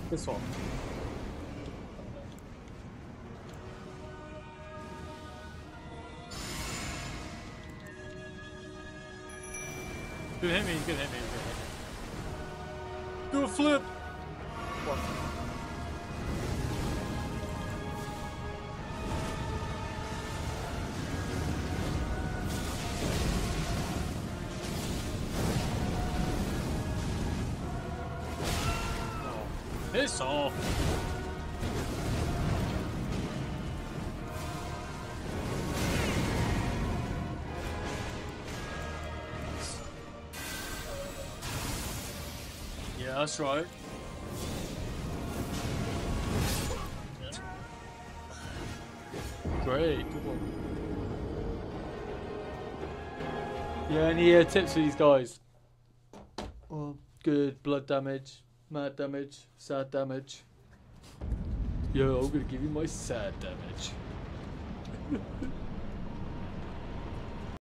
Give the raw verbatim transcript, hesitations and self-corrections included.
This one. Good hit me, good hit me, good hit me. Do a flip! What? Oh, piss off! Yeah, that's right. Great, good one. Yeah, any uh, tips for these guys? Well, good blood damage, mad damage, sad damage. Yo, I'm gonna give you my sad damage.